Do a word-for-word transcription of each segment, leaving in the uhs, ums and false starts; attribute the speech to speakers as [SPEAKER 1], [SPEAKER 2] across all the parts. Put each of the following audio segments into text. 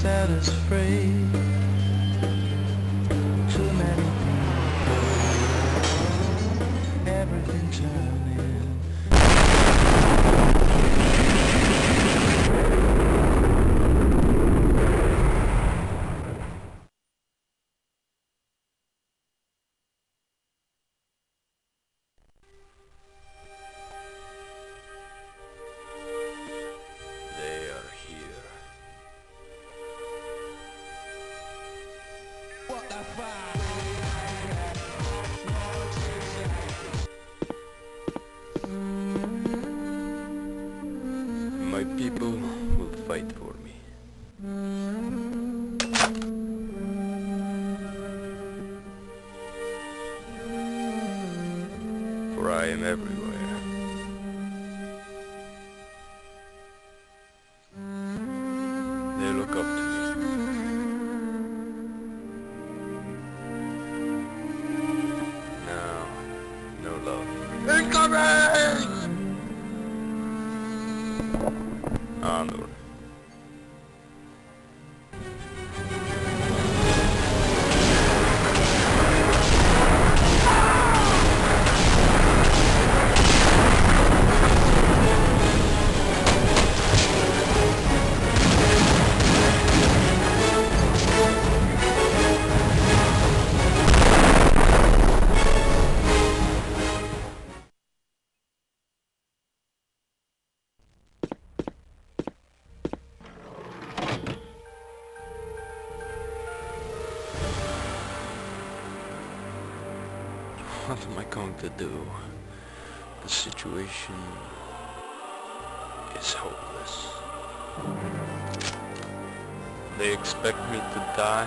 [SPEAKER 1] set us free. Too many people, everything turning. They are here. What the fuck? My people will fight for me. For I am everywhere. They look up to me. No, no love. Incoming! Honor. What am I going to do? The situation is hopeless. They expect me to die.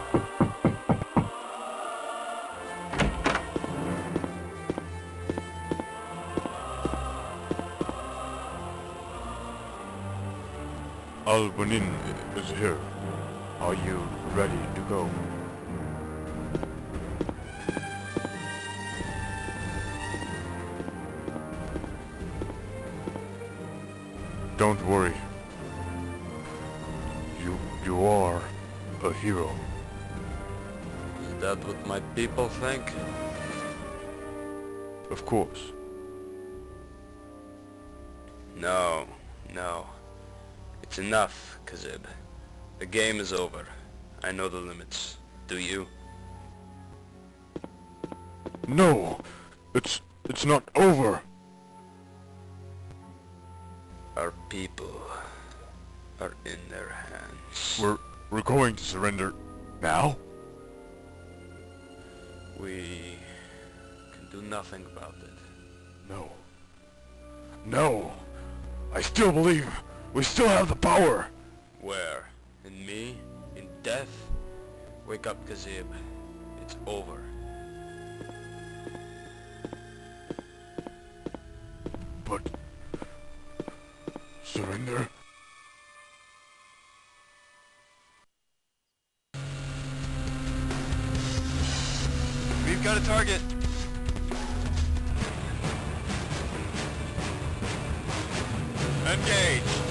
[SPEAKER 2] Al-Banin is here. Are you ready to go? Don't worry. You you are a hero.
[SPEAKER 1] Is that what my people think?
[SPEAKER 2] Of course.
[SPEAKER 1] No, no. It's enough, Kazib. The game is over. I know the limits. Do you?
[SPEAKER 2] No! It's it's not over!
[SPEAKER 1] Our people are in their hands.
[SPEAKER 2] We're we're going to surrender now?
[SPEAKER 1] We can do nothing about it.
[SPEAKER 2] No. No! I still believe we still have the power!
[SPEAKER 1] Where? In me? In death? Wake up, Kazib. It's over.
[SPEAKER 2] But surrender?
[SPEAKER 1] We've got a target. Engage.